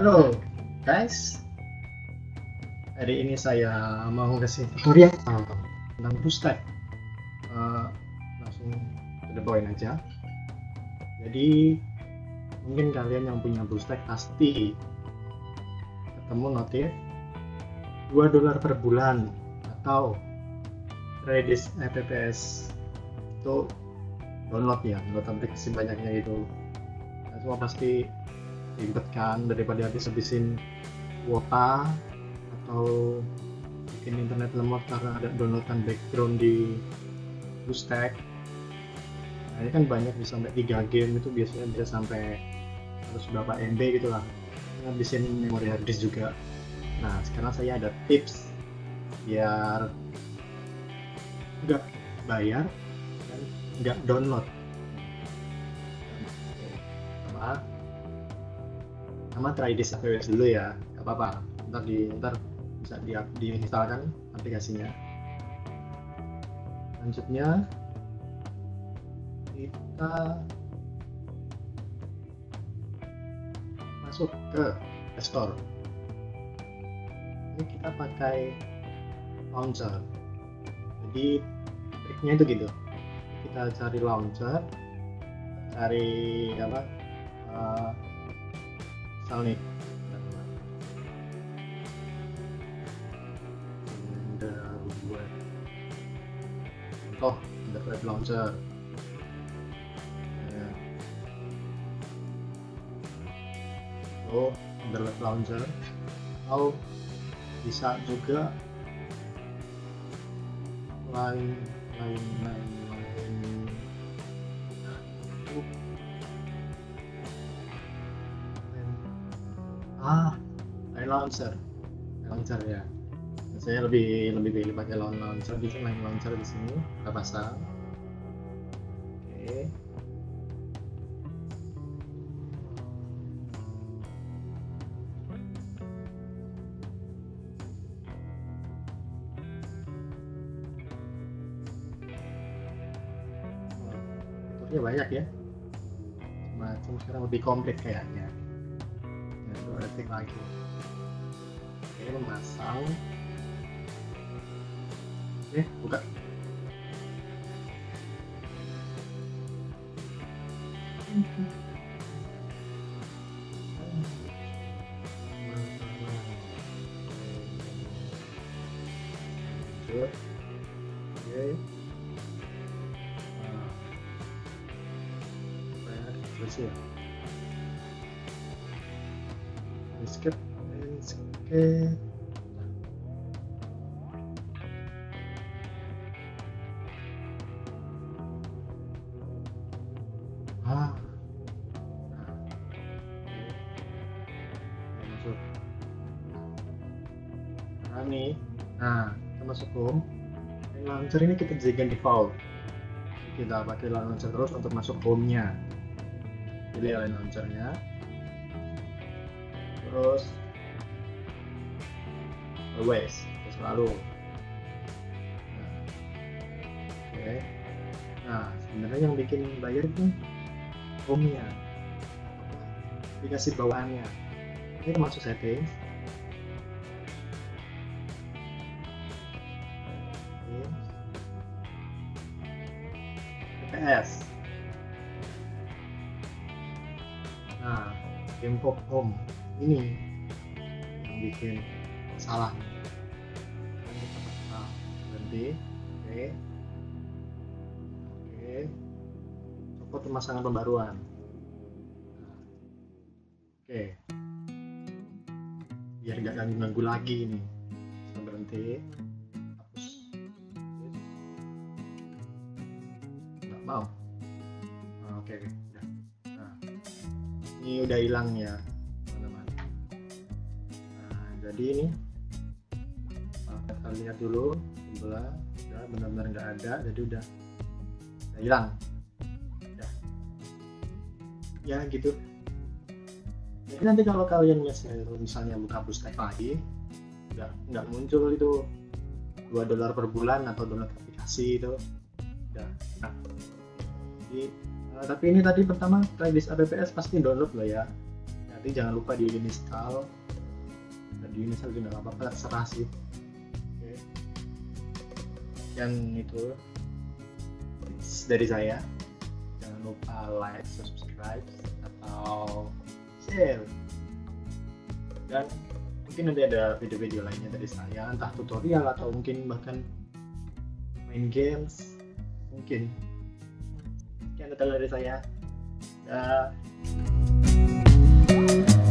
Halo guys, hari ini saya mau kasih tutorial tentang BlueStack. Langsung to the point aja. Jadi mungkin kalian yang punya BlueStack pasti ketemu notif $2 per bulan atau Redis apps itu download aplikasi banyaknya itu. Nah, semua pasti ribet kan, daripada habis-habisin kuota atau bikin internet lemot karena ada downloadan background di BlueStack. Nah, ini kan banyak, bisa sampai 3 game itu biasanya bisa sampai harus berapa MB gitu lah, ngabisin memori hard disk juga. Nah, sekarang saya ada tips biar nggak bayar dan nggak download. Sama try this apps dulu ya, nggak apa-apa, ntar bisa diinstalkan aplikasinya. Selanjutnya kita masuk ke Play Store. Ini kita pakai launcher, jadi triknya itu gitu, kita cari launcher, cari apa, misalnya contoh ada web launcher ya. Ada web launcher, atau bisa juga lain launcher ya. Saya lebih pilih pakai launcher. Di sini line launcher, di sini kita pasang. Oke. Fiturnya banyak ya, macam sekarang lebih komplit kayaknya. Detik lagi. Oke, memasang. Oke, buka. Oke. Selesai. Escape. Masuk. Nah, kita masuk home. Launcher ini kita jadikan default. Kita pakai launcher terus untuk masuk home-nya. Pilih launcher-nya. Terus always, selalu. Oke. Nah, sebenarnya yang bikin bayar itu home-nya, aplikasi bawaannya. Ini masuk settings. apps. Nah, game pop home ini yang bikin salah. Berhenti. Oke. Copot pemasangan pembaruan. Oke. Biar nggak ganggu lagi ini. Kita berhenti. Hapus. Nggak mau. Oke. Udah. Nah, ini udah hilang ya, teman-teman. Nah, jadi ini kita lihat dulu sebelah, udah benar-benar nggak ada, jadi udah hilang. Udah. Ya gitu. Jadi nanti kalau kalian misalnya buka BlueStack lagi, nggak muncul itu $2 per bulan atau download aplikasi itu. Udah. Nah, jadi tapi ini tadi pertama try this apps pasti download loh ya. nanti jangan lupa di install, dan di install juga nggak apa-apa, terserah sih. Oke. Dan itu dari saya, jangan lupa like, subscribe, atau share, dan mungkin nanti ada video-video lainnya dari saya, entah tutorial atau mungkin bahkan main games mungkin. Sekian dari saya. Dah.